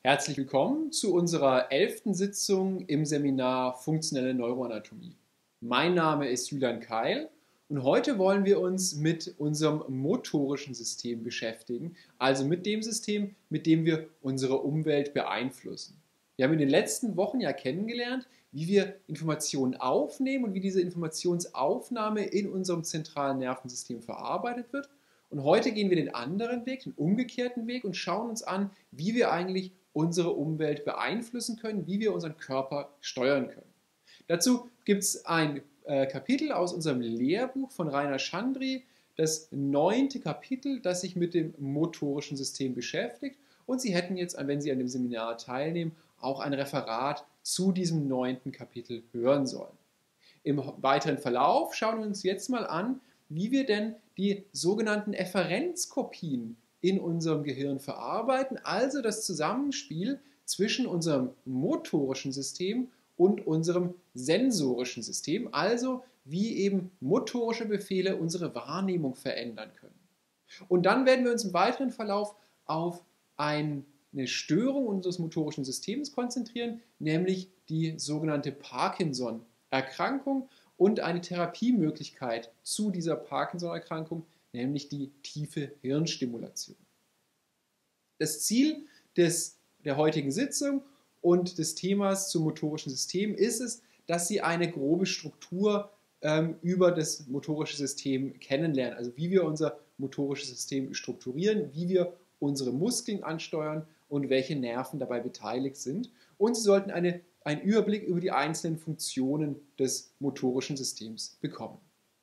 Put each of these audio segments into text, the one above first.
Herzlich willkommen zu unserer 11. Sitzung im Seminar Funktionelle Neuroanatomie. Mein Name ist Julian Keil und heute wollen wir uns mit unserem motorischen System beschäftigen, also mit dem System, mit dem wir unsere Umwelt beeinflussen. Wir haben in den letzten Wochen ja kennengelernt, wie wir Informationen aufnehmen und wie diese Informationsaufnahme in unserem zentralen Nervensystem verarbeitet wird. Und heute gehen wir den anderen Weg, den umgekehrten Weg und schauen uns an, wie wir eigentlich unsere Umwelt beeinflussen können, wie wir unseren Körper steuern können. Dazu gibt es ein Kapitel aus unserem Lehrbuch von Rainer Chandry, das 9. Kapitel, das sich mit dem motorischen System beschäftigt. Und Sie hätten jetzt, wenn Sie an dem Seminar teilnehmen, auch ein Referat zu diesem 9. Kapitel hören sollen. Im weiteren Verlauf schauen wir uns jetzt mal an, wie wir denn die sogenannten Efferenzkopien in unserem Gehirn verarbeiten, also das Zusammenspiel zwischen unserem motorischen System und unserem sensorischen System, also wie eben motorische Befehle unsere Wahrnehmung verändern können. Und dann werden wir uns im weiteren Verlauf auf eine Störung unseres motorischen Systems konzentrieren, nämlich die sogenannte Parkinson-Erkrankung und eine Therapiemöglichkeit zu dieser Parkinson-Erkrankung, nämlich die tiefe Hirnstimulation. Das Ziel der heutigen Sitzung und des Themas zum motorischen System ist es, dass Sie eine grobe Struktur über das motorische System kennenlernen, also wie wir unser motorisches System strukturieren, wie wir unsere Muskeln ansteuern und welche Nerven dabei beteiligt sind. Und Sie sollten einen Überblick über die einzelnen Funktionen des motorischen Systems bekommen.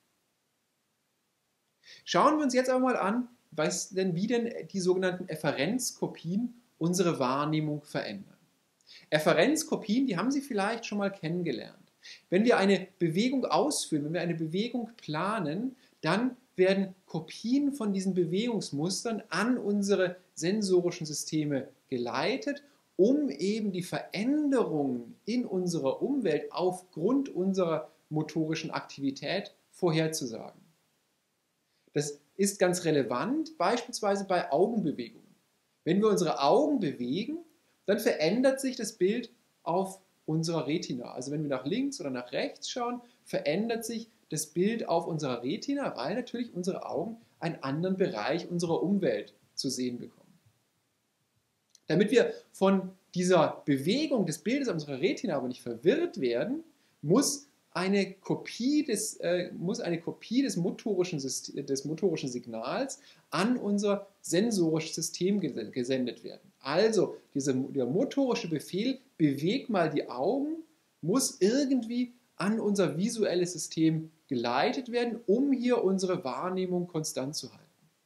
Schauen wir uns jetzt aber mal an, wie denn die sogenannten Efferenzkopien unsere Wahrnehmung verändern. Efferenzkopien, die haben Sie vielleicht schon mal kennengelernt. Wenn wir eine Bewegung ausführen, wenn wir eine Bewegung planen, dann werden Kopien von diesen Bewegungsmustern an unsere sensorischen Systeme geleitet, um eben die Veränderungen in unserer Umwelt aufgrund unserer motorischen Aktivität vorherzusagen. Das ist ganz relevant, beispielsweise bei Augenbewegungen. Wenn wir unsere Augen bewegen, dann verändert sich das Bild auf unserer Retina. Also wenn wir nach links oder nach rechts schauen, verändert sich das Bild auf unserer Retina, weil natürlich unsere Augen einen anderen Bereich unserer Umwelt zu sehen bekommen. Damit wir von dieser Bewegung des Bildes auf unserer Retina aber nicht verwirrt werden, muss eine Kopie des motorischen Signals an unser sensorisches System gesendet werden. Also der motorische Befehl, beweg mal die Augen, muss irgendwie an unser visuelles System geleitet werden, um hier unsere Wahrnehmung konstant zu halten.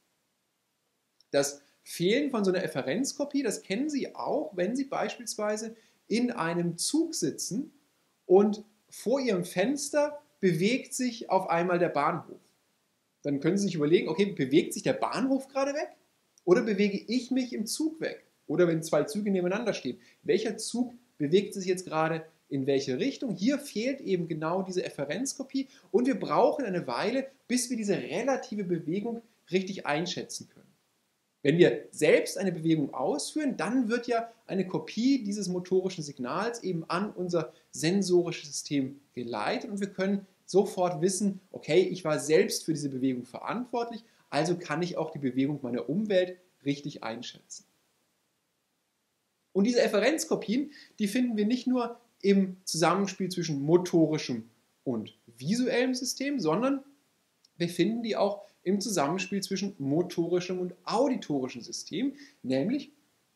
Das Fehlen von so einer Efferenzkopie, das kennen Sie auch, wenn Sie beispielsweise in einem Zug sitzen und vor Ihrem Fenster bewegt sich auf einmal der Bahnhof. Dann können Sie sich überlegen, okay, bewegt sich der Bahnhof gerade weg oder bewege ich mich im Zug weg? Oder wenn zwei Züge nebeneinander stehen, welcher Zug bewegt sich jetzt gerade in welche Richtung? Hier fehlt eben genau diese Efferenzkopie und wir brauchen eine Weile, bis wir diese relative Bewegung richtig einschätzen können. Wenn wir selbst eine Bewegung ausführen, dann wird ja eine Kopie dieses motorischen Signals eben an unser sensorisches System geleitet und wir können sofort wissen, okay, ich war selbst für diese Bewegung verantwortlich, also kann ich auch die Bewegung meiner Umwelt richtig einschätzen. Und diese Efferenzkopien, die finden wir nicht nur im Zusammenspiel zwischen motorischem und visuellem System, sondern wir finden die auch im Zusammenspiel zwischen motorischem und auditorischem System, nämlich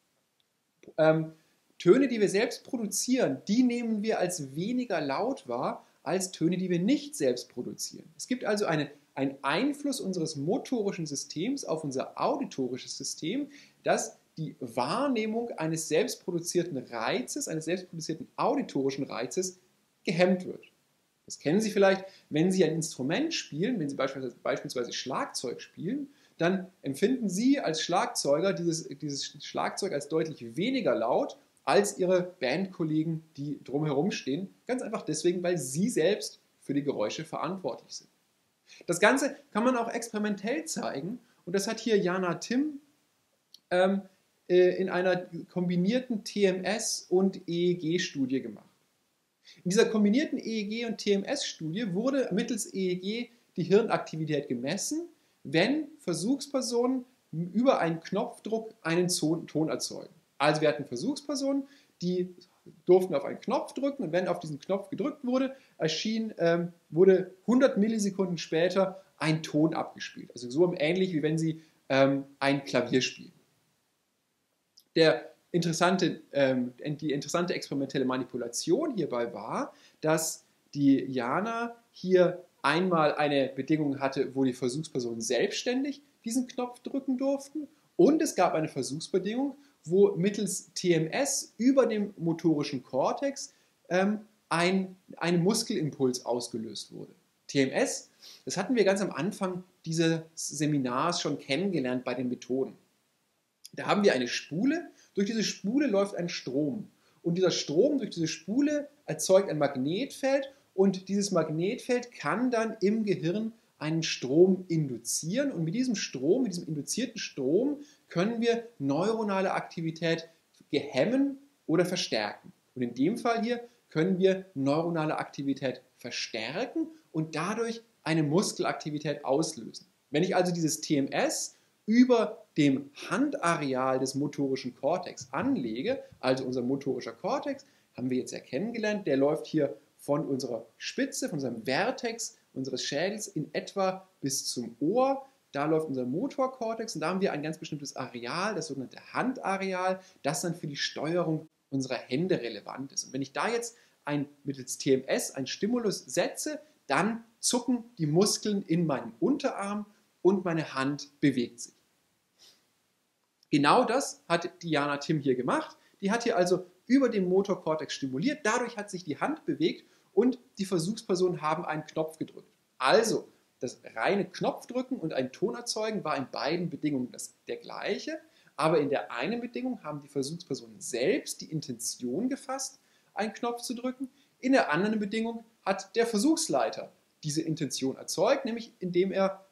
Töne, die wir selbst produzieren, die nehmen wir als weniger laut wahr als Töne, die wir nicht selbst produzieren. Es gibt also einen Einfluss unseres motorischen Systems auf unser auditorisches System, das die Wahrnehmung eines selbstproduzierten Reizes, eines selbstproduzierten auditorischen Reizes gehemmt wird. Das kennen Sie vielleicht, wenn Sie ein Instrument spielen, wenn Sie beispielsweise Schlagzeug spielen, dann empfinden Sie als Schlagzeuger dieses Schlagzeug als deutlich weniger laut als Ihre Bandkollegen, die drumherum stehen. Ganz einfach deswegen, weil Sie selbst für die Geräusche verantwortlich sind. Das Ganze kann man auch experimentell zeigen und das hat hier Jana Tim in einer kombinierten TMS- und EEG-Studie gemacht. In dieser kombinierten EEG- und TMS-Studie wurde mittels EEG die Hirnaktivität gemessen, wenn Versuchspersonen über einen Knopfdruck einen Ton erzeugen. Also wir hatten Versuchspersonen, die durften auf einen Knopf drücken und wenn auf diesen Knopf gedrückt wurde, wurde 100 Millisekunden später ein Ton abgespielt. Also so ähnlich wie wenn sie ein Klavier spielen. Die interessante experimentelle Manipulation hierbei war, dass die Jana hier einmal eine Bedingung hatte, wo die Versuchspersonen selbstständig diesen Knopf drücken durften und es gab eine Versuchsbedingung, wo mittels TMS über dem motorischen Kortex ein Muskelimpuls ausgelöst wurde. TMS, das hatten wir ganz am Anfang dieses Seminars schon kennengelernt bei den Methoden. Da haben wir eine Spule, durch diese Spule läuft ein Strom. Und dieser Strom durch diese Spule erzeugt ein Magnetfeld und dieses Magnetfeld kann dann im Gehirn einen Strom induzieren und mit diesem Strom, mit diesem induzierten Strom können wir neuronale Aktivität hemmen oder verstärken. Und in dem Fall hier können wir neuronale Aktivität verstärken und dadurch eine Muskelaktivität auslösen. Wenn ich also dieses TMS über dem Handareal des motorischen Kortex anlege, also unser motorischer Kortex, haben wir jetzt ja kennengelernt, der läuft hier von unserer Spitze, von unserem Vertex unseres Schädels in etwa bis zum Ohr. Da läuft unser Motorkortex und da haben wir ein ganz bestimmtes Areal, das sogenannte Handareal, das dann für die Steuerung unserer Hände relevant ist. Und wenn ich da jetzt mittels TMS einen Stimulus setze, dann zucken die Muskeln in meinem Unterarm und meine Hand bewegt sich. Genau das hat Diana Tim hier gemacht. Die hat hier also über den Motorkortex stimuliert, dadurch hat sich die Hand bewegt und die Versuchspersonen haben einen Knopf gedrückt. Also, das reine Knopfdrücken und ein Ton erzeugen war in beiden Bedingungen der gleiche, aber in der einen Bedingung haben die Versuchspersonen selbst die Intention gefasst, einen Knopf zu drücken, in der anderen Bedingung hat der Versuchsleiter diese Intention erzeugt, nämlich indem er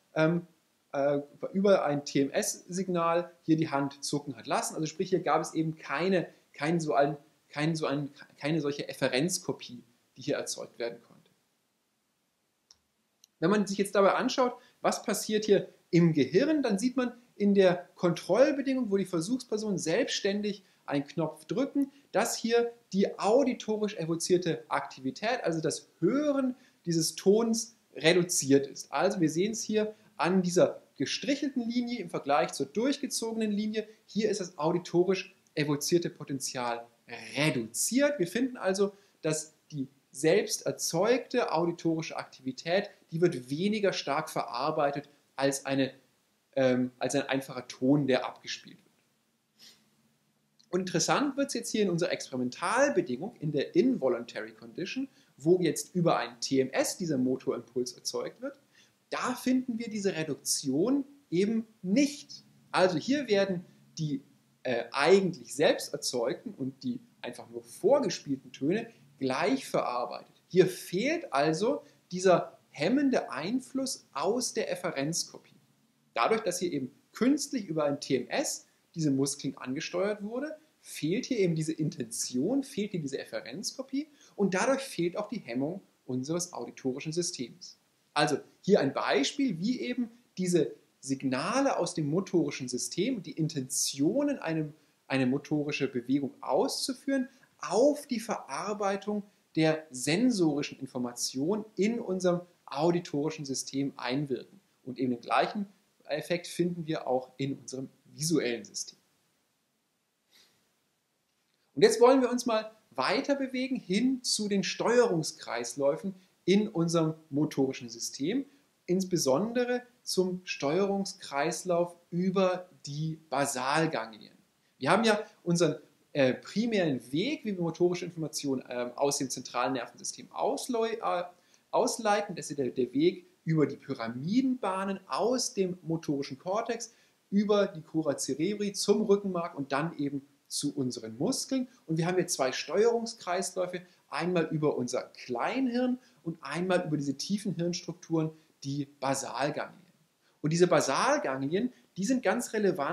über ein TMS-Signal hier die Hand zucken hat lassen. Also sprich, hier gab es eben keine solche Efferenzkopie, die hier erzeugt werden konnte. Wenn man sich jetzt dabei anschaut, was passiert hier im Gehirn, dann sieht man in der Kontrollbedingung, wo die Versuchspersonen selbstständig einen Knopf drücken, dass hier die auditorisch evozierte Aktivität, also das Hören dieses Tons, reduziert ist. Also wir sehen es hier an dieser gestrichelten Linie im Vergleich zur durchgezogenen Linie. Hier ist das auditorisch evozierte Potenzial reduziert. Wir finden also, dass die selbst erzeugte auditorische Aktivität, die wird weniger stark verarbeitet als ein einfacher Ton, der abgespielt wird. Und interessant wird es jetzt hier in unserer Experimentalbedingung, in der Involuntary Condition, wo jetzt über ein TMS dieser Motorimpuls erzeugt wird. Da finden wir diese Reduktion eben nicht. Also hier werden die eigentlich selbst erzeugten und die einfach nur vorgespielten Töne gleich verarbeitet. Hier fehlt also dieser hemmende Einfluss aus der Efferenzkopie. Dadurch, dass hier eben künstlich über ein TMS diese Muskeln angesteuert wurde, fehlt hier eben diese Intention, fehlt hier diese Efferenzkopie und dadurch fehlt auch die Hemmung unseres auditorischen Systems. Also hier ein Beispiel, wie eben diese Signale aus dem motorischen System, die Intentionen, eine motorische Bewegung auszuführen, auf die Verarbeitung der sensorischen Information in unserem auditorischen System einwirken. Und eben den gleichen Effekt finden wir auch in unserem visuellen System. Und jetzt wollen wir uns mal weiter bewegen hin zu den Steuerungskreisläufen in unserem motorischen System, insbesondere zum Steuerungskreislauf über die Basalganglien. Wir haben ja unseren primären Weg, wie wir motorische Informationen aus dem zentralen Nervensystem ausleiten. Das ist der Weg über die Pyramidenbahnen aus dem motorischen Kortex, über die Crura cerebri zum Rückenmark und dann eben zu unseren Muskeln. Und wir haben hier zwei Steuerungskreisläufe, einmal über unser Kleinhirn und einmal über diese tiefen Hirnstrukturen, die Basalganglien. Und diese Basalganglien, die sind ganz relevant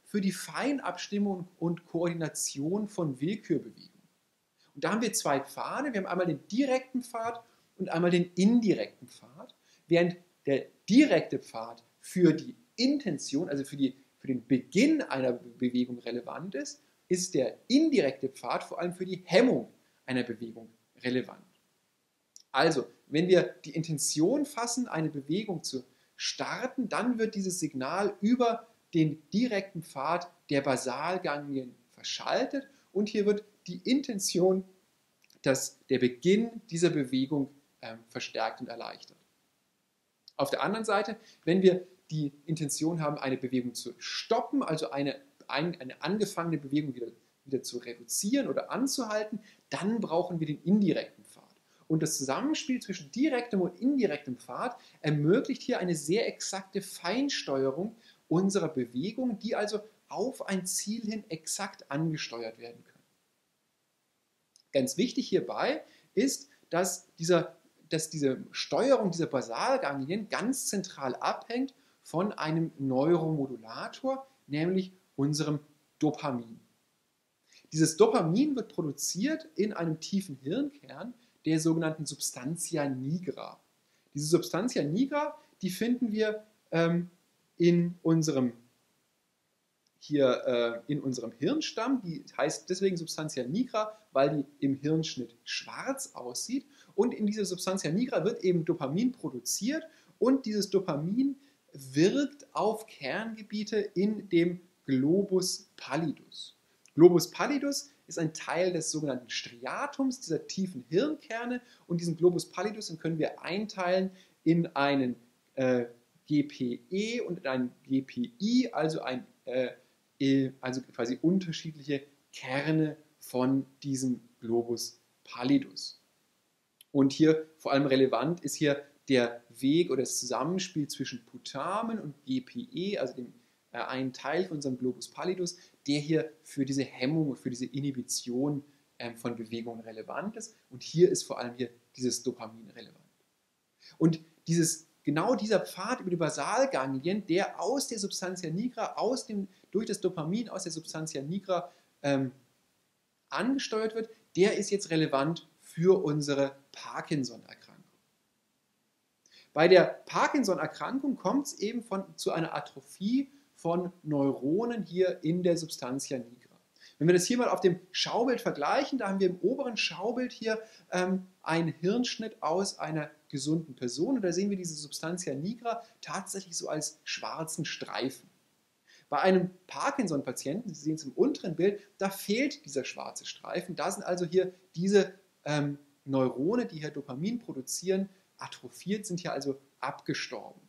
für die Feinabstimmung und Koordination von Willkürbewegungen. Und da haben wir zwei Pfade. Wir haben einmal den direkten Pfad und einmal den indirekten Pfad. Während der direkte Pfad für die Intention, also für den Beginn einer Bewegung relevant ist, ist der indirekte Pfad vor allem für die Hemmung einer Bewegung relevant. Also, wenn wir die Intention fassen, eine Bewegung zu starten, dann wird dieses Signal über den direkten Pfad der Basalganglien verschaltet und hier wird die Intention, dass der Beginn dieser Bewegung verstärkt und erleichtert. Auf der anderen Seite, wenn wir die Intention haben, eine Bewegung zu stoppen, also eine angefangene Bewegung wieder zu reduzieren oder anzuhalten, dann brauchen wir den indirekten Pfad. Und das Zusammenspiel zwischen direktem und indirektem Pfad ermöglicht hier eine sehr exakte Feinsteuerung unserer Bewegung, die also auf ein Ziel hin exakt angesteuert werden können. Ganz wichtig hierbei ist, dass diese Steuerung dieser Basalganglien ganz zentral abhängt von einem Neuromodulator, nämlich unserem Dopamin. Dieses Dopamin wird produziert in einem tiefen Hirnkern, der sogenannten Substantia nigra. Diese Substantia nigra, die finden wir in unserem Hirnstamm, die heißt deswegen Substantia nigra, weil die im Hirnschnitt schwarz aussieht. Und in dieser Substantia nigra wird eben Dopamin produziert und dieses Dopamin wirkt auf Kerngebiete in dem Globus pallidus. Globus pallidus ist ein Teil des sogenannten Striatums, dieser tiefen Hirnkerne, und diesen Globus pallidus, den können wir einteilen in einen GPE und in einen GPI, also quasi unterschiedliche Kerne von diesem Globus pallidus. Und hier vor allem relevant ist hier der Weg oder das Zusammenspiel zwischen Putamen und GPE, also dem einen Teil von unserem Globus pallidus, der hier für diese Hemmung und für diese Inhibition von Bewegungen relevant ist. Und hier ist vor allem hier dieses Dopamin relevant. Und genau dieser Pfad über die Basalganglien, der aus der Substantia nigra, durch das Dopamin aus der Substantia nigra angesteuert wird, der ist jetzt relevant für unsere Parkinson-Erkrankung. Bei der Parkinson-Erkrankung kommt es eben zu einer Atrophie von Neuronen hier in der Substantia nigra. Wenn wir das hier mal auf dem Schaubild vergleichen, da haben wir im oberen Schaubild hier einen Hirnschnitt aus einer gesunden Person und da sehen wir diese Substantia nigra tatsächlich so als schwarzen Streifen. Bei einem Parkinson-Patienten, Sie sehen es im unteren Bild, da fehlt dieser schwarze Streifen. Da sind also hier diese Neurone, die hier Dopamin produzieren, atrophiert, sind hier also abgestorben.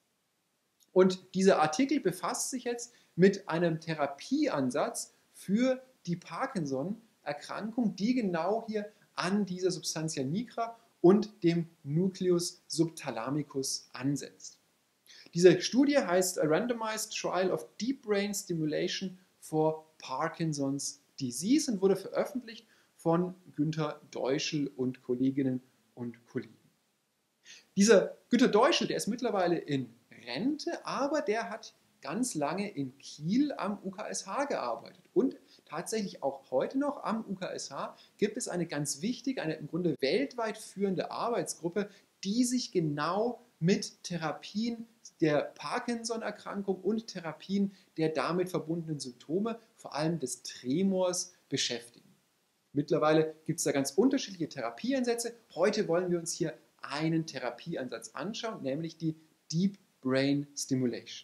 Und dieser Artikel befasst sich jetzt mit einem Therapieansatz für die Parkinson-Erkrankung, die genau hier an dieser Substantia nigra und dem Nucleus subthalamicus ansetzt. Diese Studie heißt A Randomized Trial of Deep Brain Stimulation for Parkinson's Disease und wurde veröffentlicht von Günter Deuschel und Kolleginnen und Kollegen. Dieser Günter Deuschel, der ist mittlerweile in Rente, aber der hat ganz lange in Kiel am UKSH gearbeitet. Und tatsächlich auch heute noch am UKSH gibt es eine ganz wichtige, eine im Grunde weltweit führende Arbeitsgruppe, die sich genau mit Therapien der Parkinson-Erkrankung und Therapien der damit verbundenen Symptome, vor allem des Tremors, beschäftigen. Mittlerweile gibt es da ganz unterschiedliche Therapieansätze. Heute wollen wir uns hier einen Therapieansatz anschauen, nämlich die Deep Brain Stimulation.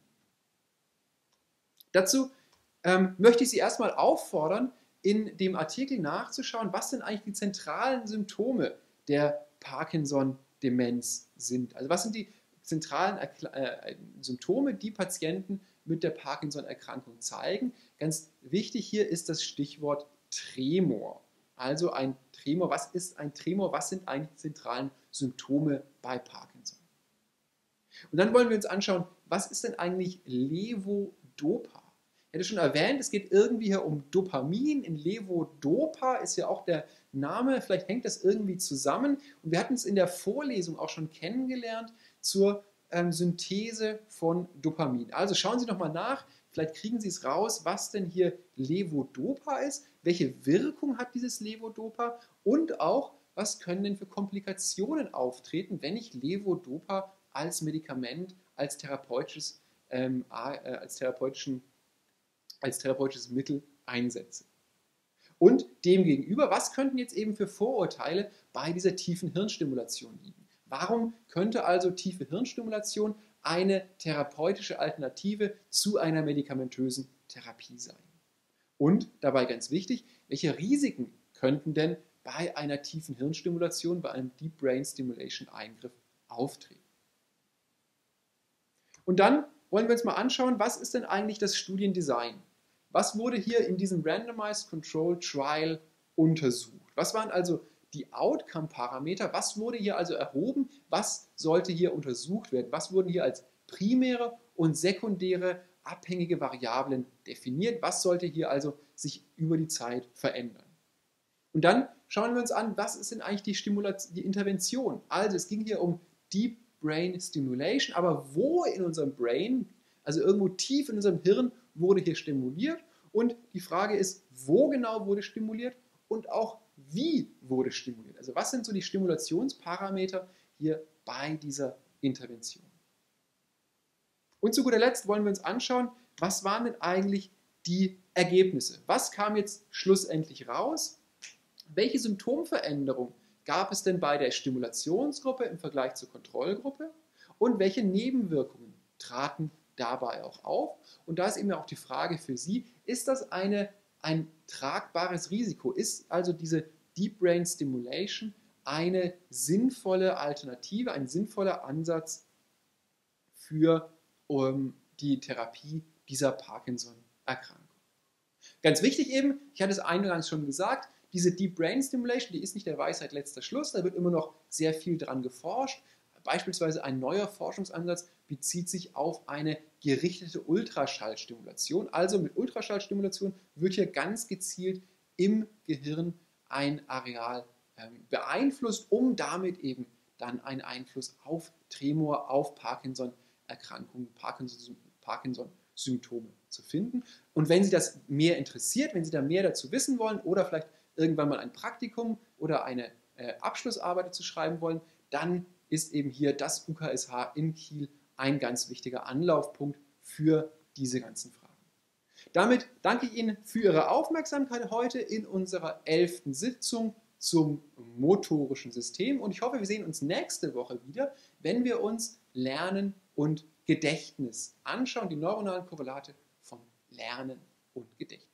Dazu möchte ich Sie erstmal auffordern, in dem Artikel nachzuschauen, was denn eigentlich die zentralen Symptome der Parkinson-Demenz sind. Also was sind die zentralen Symptome, die Patienten mit der Parkinson-Erkrankung zeigen. Ganz wichtig hier ist das Stichwort Tremor. Also ein Tremor, was ist ein Tremor? Was sind eigentlich die zentralen Symptome bei Parkinson? Und dann wollen wir uns anschauen, was ist denn eigentlich Levodopa? Ich hatte schon erwähnt, es geht irgendwie hier um Dopamin. In Levodopa ist ja auch der Name, vielleicht hängt das irgendwie zusammen. Und wir hatten es in der Vorlesung auch schon kennengelernt zur Synthese von Dopamin. Also schauen Sie nochmal nach, vielleicht kriegen Sie es raus, was denn hier Levodopa ist, welche Wirkung hat dieses Levodopa und auch, was können denn für Komplikationen auftreten, wenn ich Levodopa als Medikament, als therapeutisches Mittel einsetze. Und demgegenüber, was könnten jetzt eben für Vorurteile bei dieser tiefen Hirnstimulation liegen? Warum könnte also tiefe Hirnstimulation eine therapeutische Alternative zu einer medikamentösen Therapie sein? Und dabei ganz wichtig, welche Risiken könnten denn bei einer tiefen Hirnstimulation, bei einem Deep Brain Stimulation Eingriff auftreten? Und dann wollen wir uns mal anschauen, was ist denn eigentlich das Studiendesign? Was wurde hier in diesem Randomized Controlled Trial untersucht? Was waren also die Outcome-Parameter? Was wurde hier also erhoben? Was sollte hier untersucht werden? Was wurden hier als primäre und sekundäre abhängige Variablen definiert? Was sollte hier also sich über die Zeit verändern? Und dann schauen wir uns an, was ist denn eigentlich die Intervention? Also es ging hier um Deep Brain Stimulation, aber wo in unserem Brain, also irgendwo tief in unserem Hirn, wurde hier stimuliert? Und die Frage ist, wo genau wurde stimuliert und auch wie wurde stimuliert? Also was sind so die Stimulationsparameter hier bei dieser Intervention? Und zu guter Letzt wollen wir uns anschauen, was waren denn eigentlich die Ergebnisse? Was kam jetzt schlussendlich raus? Welche Symptomveränderung gab es denn bei der Stimulationsgruppe im Vergleich zur Kontrollgruppe? Und welche Nebenwirkungen traten dabei auch auf? Und da ist eben auch die Frage für Sie, ist das ein tragbares Risiko? Ist also diese Deep Brain Stimulation eine sinnvolle Alternative, ein sinnvoller Ansatz für die Therapie dieser Parkinson-Erkrankung? Ganz wichtig eben, ich hatte es eingangs schon gesagt, diese Deep Brain Stimulation, die ist nicht der Weisheit letzter Schluss, da wird immer noch sehr viel dran geforscht. Beispielsweise ein neuer Forschungsansatz bezieht sich auf eine gerichtete Ultraschallstimulation. Also mit Ultraschallstimulation wird hier ganz gezielt im Gehirn ein Areal beeinflusst, um damit eben dann einen Einfluss auf Tremor, auf Parkinson-Erkrankungen, Parkinson-Symptome zu finden. Und wenn Sie das mehr interessiert, wenn Sie da mehr dazu wissen wollen oder vielleicht irgendwann mal ein Praktikum oder eine Abschlussarbeit dazu schreiben wollen, dann ist eben hier das UKSH in Kiel ein ganz wichtiger Anlaufpunkt für diese ganzen Fragen. Damit danke ich Ihnen für Ihre Aufmerksamkeit heute in unserer 11. Sitzung zum motorischen System und ich hoffe, wir sehen uns nächste Woche wieder, wenn wir uns Lernen und Gedächtnis anschauen, die neuronalen Korrelate von Lernen und Gedächtnis.